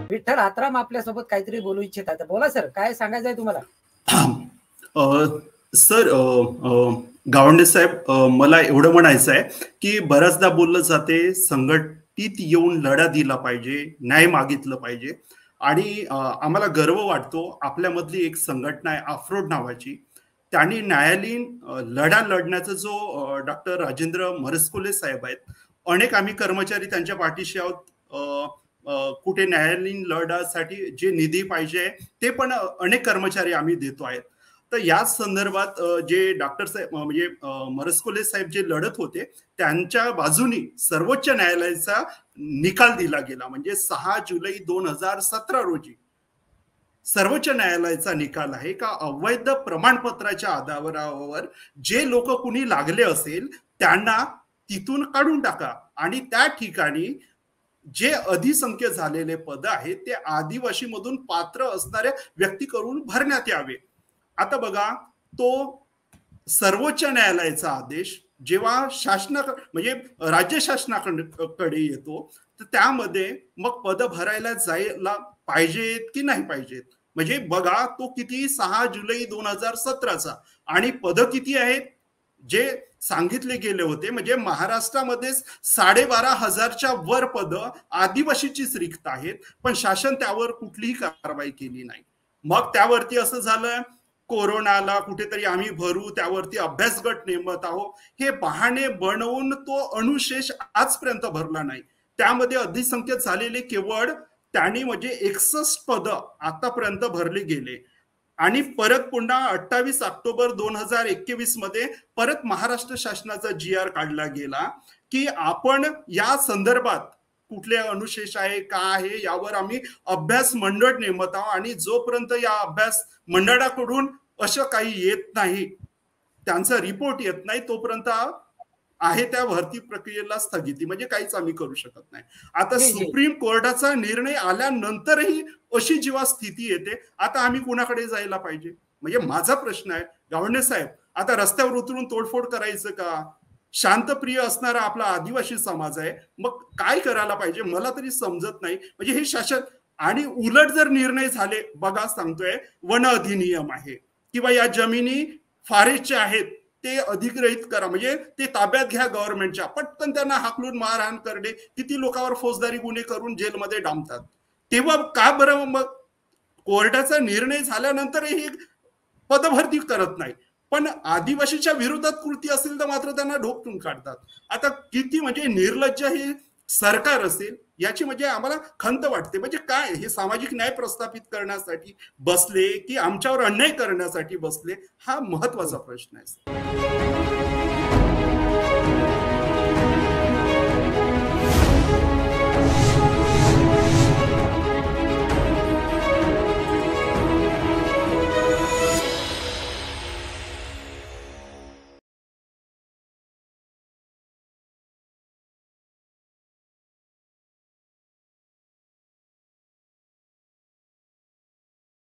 विठ्ठल आत्राम आपल्यासोबत काहीतरी बोलू इच्छितात. बोला सर, काय सांगायचं आहे तुम्हाला? सर, गावंडे साहेब, मला एवढं म्हणायचं आहे की बऱ्याचदा बोललं जाते संघटित येऊन लढा दिला पाहिजे, न्याय मागितलं पाहिजे. आणि आम्हाला गर्व वाटतो, आपल्यामधली एक संघटना आहे अफ्रोड नावाची, त्यांनी न्यायालयीन लढा लढण्याचा जो डॉक्टर राजेंद्र मरसकोले साहेब आहेत, अनेक आम्ही कर्मचारी त्यांच्या पाठीशी आहोत. कुठे न्यायालयीन लढ्यासाठी जे निधी पाहिजे ते पण अनेक कर्मचारी आम्ही देतो आहेत. तर याच संदर्भात जे डॉक्टर साहेब म्हणजे मरसकोले साहेब जे लढत होते त्यांच्या बाजूनी सर्वोच्च न्यायालयाचा निकाल दिला गेला. म्हणजे 6 जुलै 2017 रोजी सर्वोच्च न्यायालयाचा निकाल आहे का अवैध प्रमाणपत्राच्या आधारावर जे लोक कुणी लागले असेल त्यांना तिथून काढून टाका आणि त्या ठिकाणी जे अधिसंख्य झालेले पद आहेत ते आदिवासी मधून पात्र असणाऱ्या व्यक्ती करून भरण्यात यावे. आता बघा, तो सर्वोच्च न्यायालयाचा आदेश जेव्हा म्हणजे राज्य शासनाकडे येतो तर त्यामध्ये मग पद भरायला जायला पाहिजेत की नाही पाहिजेत. म्हणजे बघा, तो किती 6 जुलै 2017चा आणि पद किती आहेत जे सांगितले गेले होते. म्हणजे महाराष्ट्रामध्ये 12,500च्या वर पद आदिवासीचीच रिक्त आहेत, पण शासन त्यावर कुठलीही कारवाई केली नाही. मग त्यावरती असं झालं, कोरोनाला कुठेतरी आम्ही भरू, त्यावरती अभ्यास गट नेमत आहोत, हे बहाणे बनवून तो अनुशेष आजपर्यंत भरला नाही. त्यामध्ये अधिसंख्यित झालेले केवळ त्यांनी म्हणजे 61 पद आतापर्यंत भरले गेले. आणि परत पुन्हा 28 ऑक्टोबर 2021 मध्ये परत महाराष्ट्र शासनाचा GR काढला गेला की आपण या संदर्भात कुठले अनुशेष आहे का आहे यावर आम्ही अभ्यास मंडळ नेमत आहोत आणि जोपर्यंत या अभ्यास मंडळाकडून असं काही येत नाही, त्यांचा रिपोर्ट येत नाही, तोपर्यंत आहे त्या भरती प्रक्रियेला स्थगिती, म्हणजे काहीच आम्ही करू शकत नाही. आता सुप्रीम कोर्टाचा निर्णय आल्यानंतरही अशी जेव्हा स्थिती येते, आता आम्ही कुणाकडे जायला पाहिजे? म्हणजे माझा प्रश्न आहे गावंडे साहेब, आता रस्त्यावर उतरून तोडफोड करायचं का? शांतप्रिय असणारा आपला आदिवासी समाज आहे, मग काय करायला पाहिजे मला तरी समजत नाही. म्हणजे हे शासन आणि उलट जर निर्णय झाले, बघा सांगतोय वन अधिनियम आहे किंवा या जमिनी फॉरेस्टच्या आहेत ते अधिग्रहित करा, म्हणजे ते ताब्यात घ्या गव्हर्नमेंटच्या, पटकन त्यांना हाकलून मारहाण करणे, किती लोकांवर फौजदारी गुन्हे करून जेलमध्ये डांबतात. तेव्हा का बरं मग कोर्टाचा निर्णय झाल्यानंतरही पदभरती करत नाही, पण आदिवासीच्या विरोधात कृती असेल तर मात्र त्यांना ढोकून काढतात. आता किती म्हणजे निर्लज्ज हे सरकार असेल याची म्हणजे आम्हाला खंत वाटते. म्हणजे काय हे सामाजिक न्याय प्रस्थापित करण्यासाठी बसले की आमच्यावर अन्याय करण्यासाठी बसले, हा महत्वाचा प्रश्न आहे.